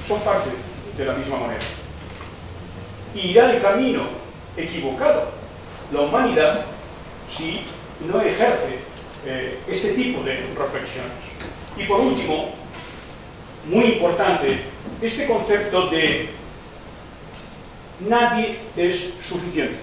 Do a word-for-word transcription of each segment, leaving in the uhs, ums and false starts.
son parte de la misma moneda. Y irá el camino equivocado la humanidad si no ejerce eh, este tipo de reflexiones. Y por último, muy importante, este concepto de nadie es suficiente.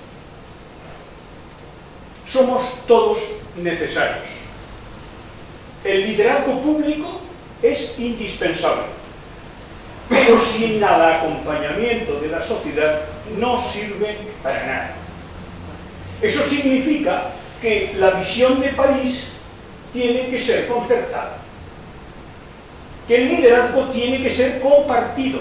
Somos todos necesarios. El liderazgo público es indispensable, pero sin el acompañamiento de la sociedad no sirve para nada. Eso significa que la visión de país tiene que ser concertada, que el liderazgo tiene que ser compartido,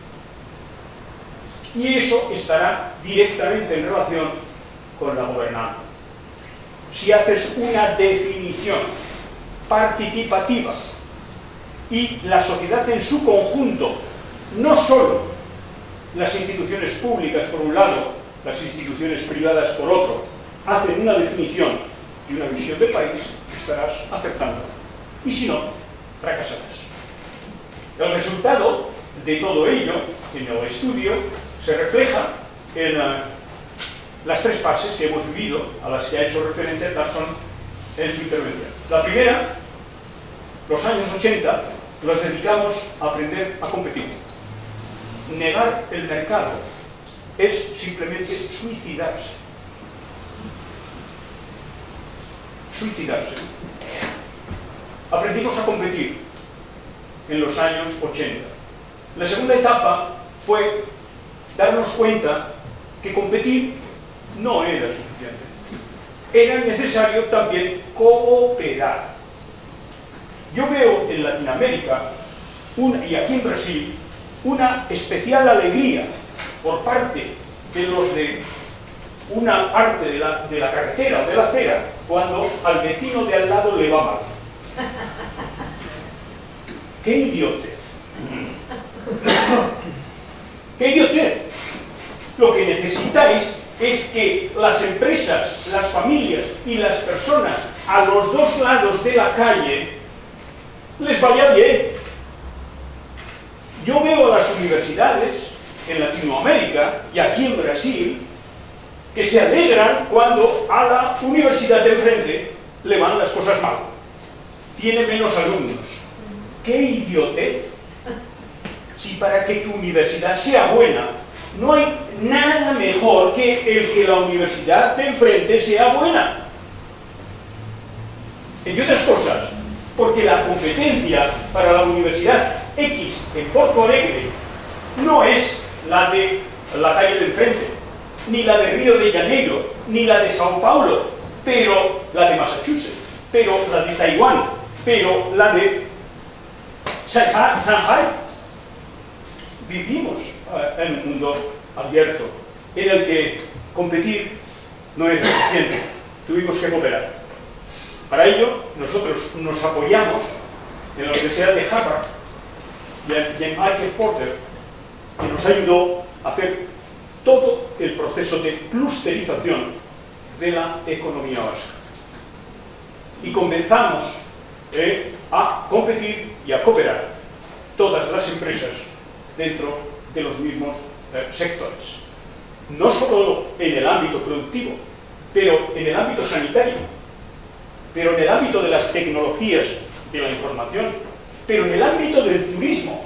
y eso estará directamente en relación con la gobernanza. Si haces una definición participativa y la sociedad en su conjunto, no solo las instituciones públicas por un lado, las instituciones privadas por otro, hacen una definición y una visión de país, estarás acertando. Y si no, fracasarás. El resultado de todo ello, en el estudio, se refleja en uh, las tres fases que hemos vivido, a las que ha hecho referencia Tarson en su intervención. La primera, los años ochenta, los dedicamos a aprender a competir. Negar el mercado es simplemente suicidarse. Suicidarse. Aprendimos a competir en los años ochenta. La segunda etapa fue darnos cuenta que competir no era suficiente. Era necesario también cooperar. Yo veo en Latinoamérica, una, y aquí en Brasil, una especial alegría por parte de los de una parte de la, de la carretera o de la acera cuando al vecino de al lado le va mal. ¡Qué idiotez! ¡Qué idiotez! Lo que necesitáis es que las empresas, las familias y las personas a los dos lados de la calle les vaya bien. Yo veo a las universidades en Latinoamérica y aquí en Brasil que se alegran cuando a la universidad de enfrente le van las cosas mal. Tiene menos alumnos. ¡Qué idiotez! Si para que tu universidad sea buena no hay nada mejor que el que la universidad de enfrente sea buena. Entre otras cosas, porque la competencia para la Universidad X en Porto Alegre no es la de la calle de enfrente, ni la de Río de Janeiro, ni la de Sao Paulo, pero la de Massachusetts, pero la de Taiwán, pero la de Shanghai. Vivimos uh, en un mundo abierto en el que competir no era suficiente, tuvimos que cooperar. Para ello, nosotros nos apoyamos en la Universidad de Harvard y en, y en Michael Porter, que nos ayudó a hacer todo el proceso de clusterización de la economía vasca. Y comenzamos eh, a competir y a cooperar todas las empresas dentro de los mismos eh, sectores. No solo en el ámbito productivo, pero en el ámbito sanitario, pero en el ámbito de las tecnologías de la información, pero en el ámbito del turismo,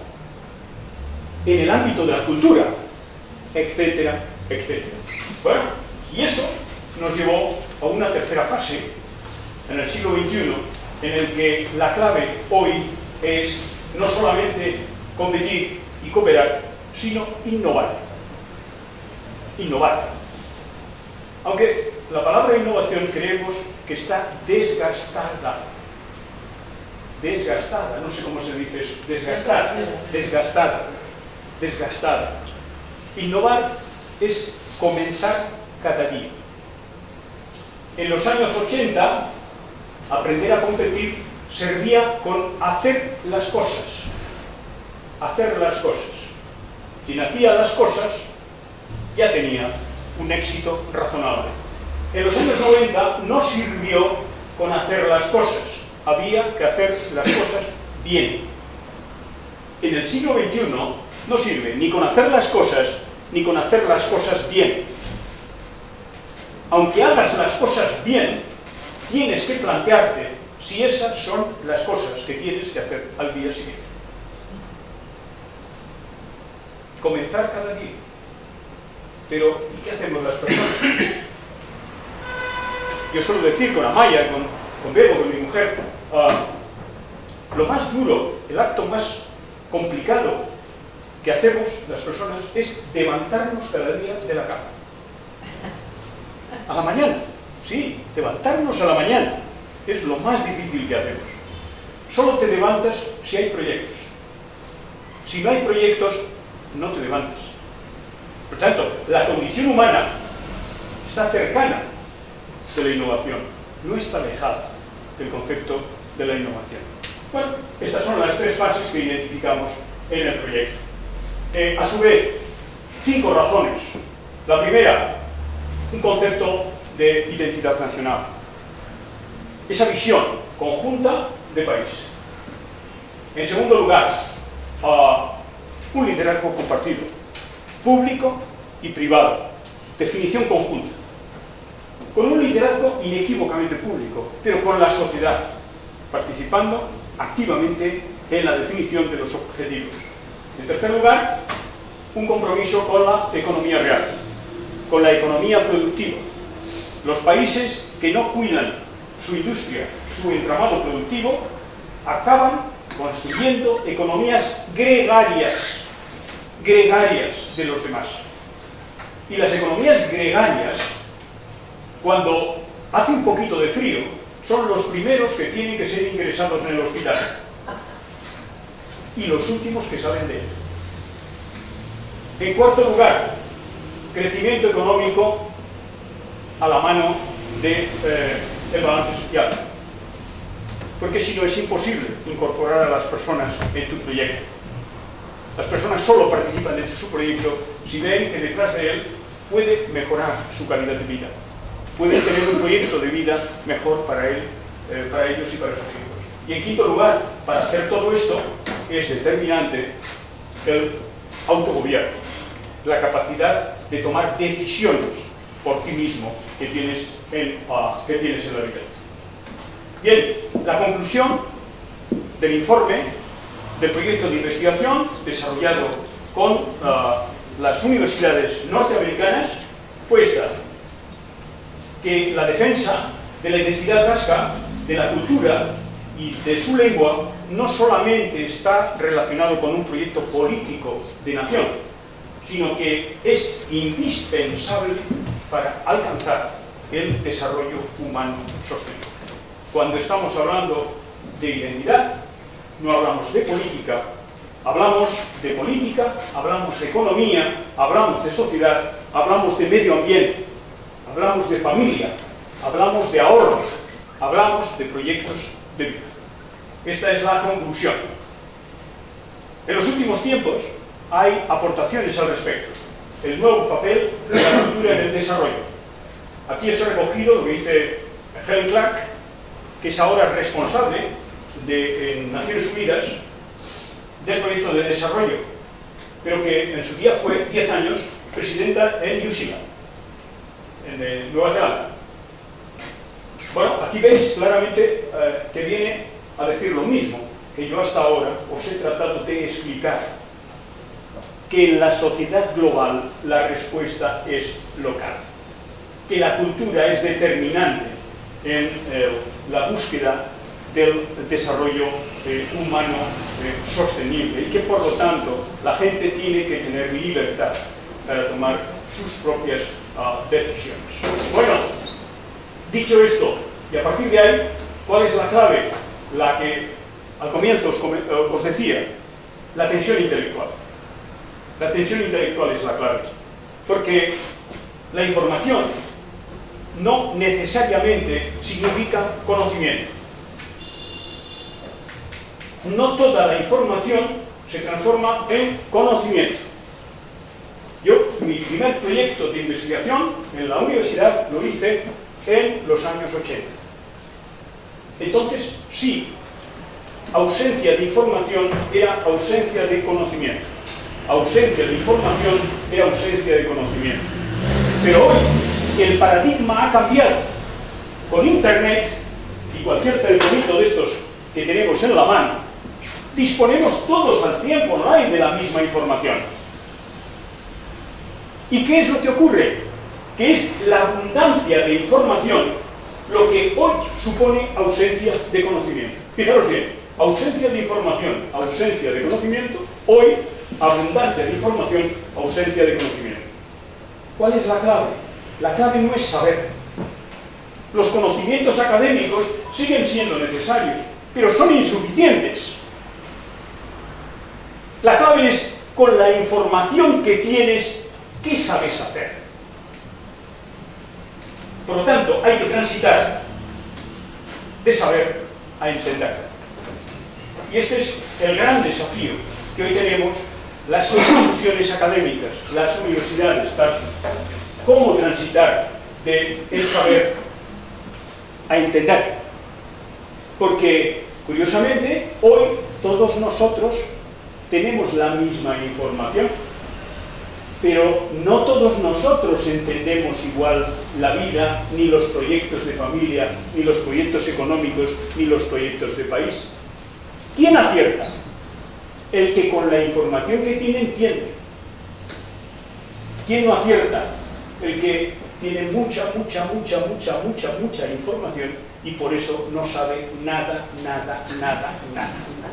en el ámbito de la cultura, etcétera, etcétera. Bueno, y eso nos llevó a una tercera fase en el siglo veintiuno, en el que la clave hoy es no solamente competir y cooperar, sino innovar. Innovar. Aunque la palabra innovación creemos que está desgastada. Desgastada, no sé cómo se dice eso. Desgastada. Desgastada. Desgastada. Innovar es comenzar cada día. En los años ochenta, aprender a competir servía con hacer las cosas. Hacer las cosas. Quien hacía las cosas ya tenía un éxito razonable. En los años noventa no sirvió con hacer las cosas, había que hacer las cosas bien. en el siglo veintiuno no sirve ni con hacer las cosas, ni con hacer las cosas bien. Aunque hagas las cosas bien, tienes que plantearte si esas son las cosas que tienes que hacer al día siguiente. Comenzar cada día. Pero, ¿y qué hacemos las personas? Yo suelo decir con Amaya, con, con Bebo, con mi mujer, uh, lo más duro, el acto más complicado que hacemos las personas es levantarnos cada día de la cama. A la mañana, sí, levantarnos a la mañana es lo más difícil que hacemos. Solo te levantas si hay proyectos. Si no hay proyectos, no te levantas. Por tanto, la condición humana está cercana de la innovación, no está alejada del concepto de la innovación. Bueno, estas son las tres fases que identificamos en el proyecto. Eh, a su vez, cinco razones. La primera, un concepto de identidad nacional. Esa visión conjunta de país. En segundo lugar, uh, un liderazgo compartido, público y privado. Definición conjunta. Con un liderazgo inequívocamente público, pero con la sociedad, participando activamente en la definición de los objetivos. En tercer lugar, un compromiso con la economía real, con la economía productiva. Los países que no cuidan su industria, su entramado productivo, acaban construyendo economías gregarias, gregarias de los demás. Y las economías gregarias, cuando hace un poquito de frío, son los primeros que tienen que ser ingresados en el hospital y los últimos que salen de él. En cuarto lugar, crecimiento económico a la mano del de, eh, balance social, porque si no es imposible incorporar a las personas en tu proyecto. Las personas solo participan de su proyecto si ven que detrás de él puede mejorar su calidad de vida, puede tener un proyecto de vida mejor para él, eh, para ellos y para sus hijos. Y en quinto lugar, para hacer todo esto es determinante el autogobierno, la capacidad de tomar decisiones por ti mismo que tienes en, uh, que tienes en la vida. Bien, la conclusión del informe del proyecto de investigación desarrollado con uh, las universidades norteamericanas fue esta: que la defensa de la identidad vasca, de la cultura y de su lengua no solamente está relacionado con un proyecto político de nación, sino que es indispensable para alcanzar el desarrollo humano sostenible. Cuando estamos hablando de identidad, no hablamos de política, hablamos de política, hablamos de economía, hablamos de sociedad, hablamos de medio ambiente, hablamos de familia, hablamos de ahorros, hablamos de proyectos de vida. Esta es la conclusión. En los últimos tiempos hay aportaciones al respecto. El nuevo papel de la cultura en el desarrollo. Aquí es recogido lo que dice Helen Clark, que es ahora responsable de en Naciones Unidas del proyecto de desarrollo, pero que en su día fue diez años presidenta en New Zealand, en Nueva Zelanda. Bueno, aquí veis claramente eh, que viene a decir lo mismo que yo hasta ahora os he tratado de explicar, que en la sociedad global la respuesta es local, que la cultura es determinante en eh, la búsqueda del desarrollo eh, humano eh, sostenible y que por lo tanto la gente tiene que tener libertad para tomar sus propias uh, decisiones. Bueno, dicho esto, y a partir de ahí, ¿cuál es la clave? La que al comienzo os, os decía, la tensión intelectual. La tensión intelectual es la clave, porque la información no necesariamente significa conocimiento. No toda la información se transforma en conocimiento. Yo, mi primer proyecto de investigación en la universidad lo hice en los años ochenta. Entonces, sí, ausencia de información era ausencia de conocimiento. Ausencia de información era ausencia de conocimiento. Pero hoy el paradigma ha cambiado. Con Internet y cualquier telefonito de estos que tenemos en la mano, disponemos todos al tiempo online de la misma información. ¿Y qué es lo que ocurre? Que es la abundancia de información lo que hoy supone ausencia de conocimiento. Fijaros bien, ausencia de información, ausencia de conocimiento, hoy abundancia de información, ausencia de conocimiento. ¿Cuál es la clave? La clave no es saber. Los conocimientos académicos siguen siendo necesarios, pero son insuficientes. La clave es, con la información que tienes, ¿qué sabes hacer? Por lo tanto, hay que transitar de saber a entender. Y este es el gran desafío que hoy tenemos las instituciones académicas, las universidades, tal. ¿Cómo transitar del saber a entender? Porque, curiosamente, hoy todos nosotros tenemos la misma información, pero no todos nosotros entendemos igual la vida, ni los proyectos de familia, ni los proyectos económicos, ni los proyectos de país. ¿Quién acierta? El que con la información que tiene entiende. ¿Quién no acierta? El que tiene mucha, mucha, mucha, mucha, mucha, mucha información y por eso no sabe nada, nada, nada, nada.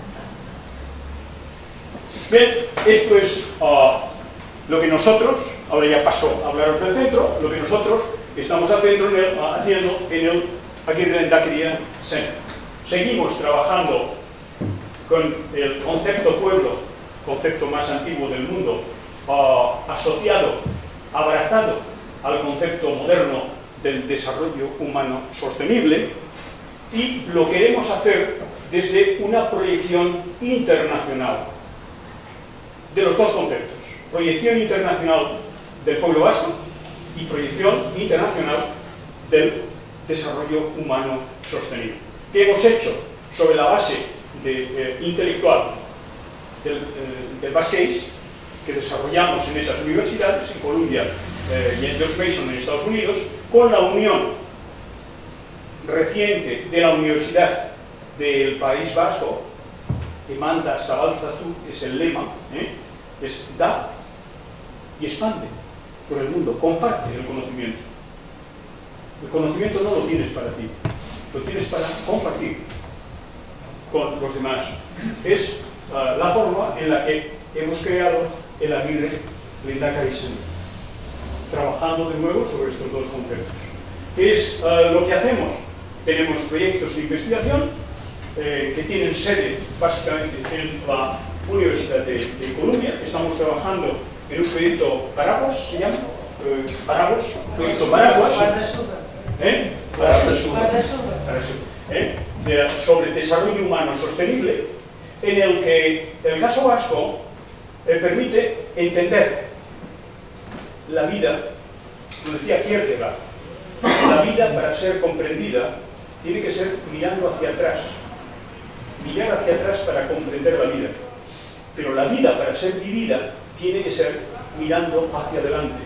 Bien, esto es uh, lo que nosotros, ahora ya pasó a hablaros del centro, lo que nosotros estamos haciendo en el, uh, haciendo en el Agirre-Lehendakaria Center. Seguimos trabajando con el concepto pueblo, concepto más antiguo del mundo, uh, asociado, abrazado al concepto moderno del desarrollo humano sostenible, y lo queremos hacer desde una proyección internacional de los dos conceptos, proyección internacional del pueblo vasco y proyección internacional del desarrollo humano sostenible, que hemos hecho sobre la base de, eh, intelectual del, eh, del Basque Case, que desarrollamos en esas universidades, en Columbia eh, y en George Mason en Estados Unidos, con la unión reciente de la Universidad del País Vasco, que manda Zabaltzazu, es el lema, ¿eh? es da y expande por el mundo, comparte el conocimiento. El conocimiento no lo tienes para ti, lo tienes para compartir con los demás. Es uh, la forma en la que hemos creado el Agirre-Lehendakaria Center, trabajando de nuevo sobre estos dos conceptos. ¿Qué es uh, lo que hacemos? Tenemos proyectos de investigación eh, que tienen sede básicamente en la Universidad de, de Columbia. Estamos trabajando en un proyecto Paraguas, ¿se llama? Eh, Paraguas, proyecto Paraguas. ¿Eh? ¿Eh? De, sobre desarrollo humano sostenible, en el que el caso vasco eh, permite entender la vida, lo decía Kierkegaard, la vida para ser comprendida tiene que ser mirando hacia atrás, mirar hacia atrás para comprender la vida, pero la vida para ser vivida tiene que ser mirando hacia adelante,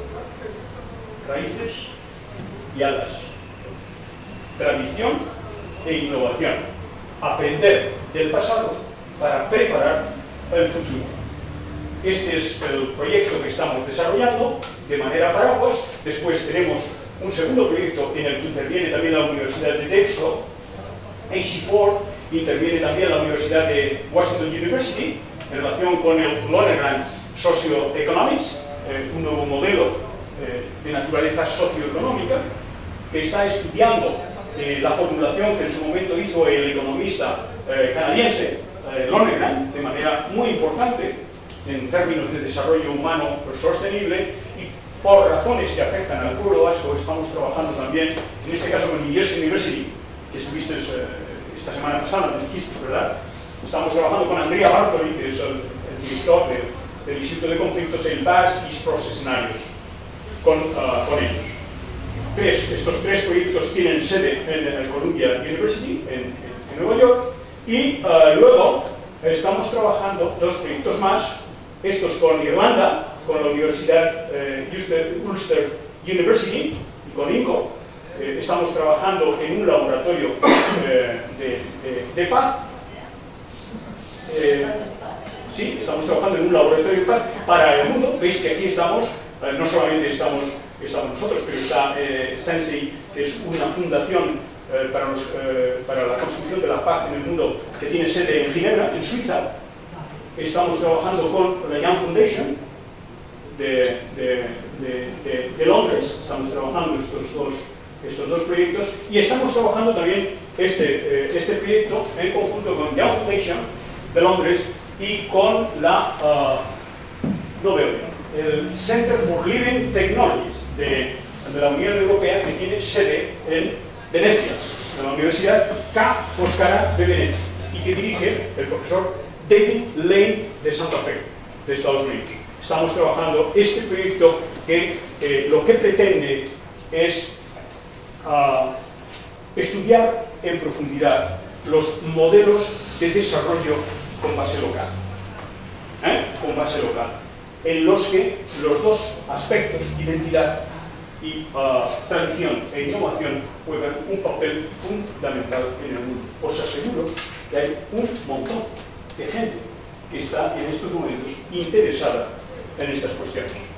raíces y alas, tradición e innovación, aprender del pasado para preparar el futuro. Este es el proyecto que estamos desarrollando de manera paraguas. Después tenemos un segundo proyecto en el que interviene también la Universidad de Dexter, A C cuatro, interviene también la Universidad de Washington University en relación con el Lonergan Socioeconomics, eh, un nuevo modelo eh, de naturaleza socioeconómica que está estudiando eh, la formulación que en su momento hizo el economista eh, canadiense eh, Lonergan, de manera muy importante en términos de desarrollo humano sostenible. Y por razones que afectan al pueblo vasco estamos trabajando también, en este caso con New Jersey University, que estuviste eh, esta semana pasada, me dijiste, ¿verdad? Estamos trabajando con Andrea Bartoli, que es el, el director de, del Instituto de Conflictos, el Basque Peace Process Scenarios, con, uh, con ellos. Tres, estos tres proyectos tienen sede en el Columbia University, en, en, en Nueva York, Y uh, luego estamos trabajando dos proyectos más, estos con Irlanda, con la Universidad eh, Ulster, Ulster University y con INCO. Eh, estamos trabajando en un laboratorio eh, de, de, de paz. Eh, sí, estamos trabajando en un laboratorio de paz para el mundo. Veis que aquí estamos, eh, no solamente estamos, estamos nosotros, pero está eh, Sensei, que es una fundación eh, para, los, eh, para la construcción de la paz en el mundo, que tiene sede en Ginebra, en Suiza. Estamos trabajando con la Young Foundation de, de, de, de, de Londres. Estamos trabajando estos dos, estos dos proyectos y estamos trabajando también este, eh, este proyecto en conjunto con Young Foundation de Londres y con la uh, no veo, el Center for Living Technologies de, de la Unión Europea, que tiene sede en Venecia, de la Universidad Ca' Foscara de Venecia, y que dirige el profesor David Lane de Santa Fe, de Estados Unidos. Estamos trabajando este proyecto que eh, lo que pretende es uh, estudiar en profundidad los modelos de desarrollo con base local, ¿eh? con base local, en los que los dos aspectos, identidad y uh, tradición e innovación, juegan un papel fundamental en el mundo. Os aseguro que hay un montón de gente que está en estos momentos interesada en estas cuestiones.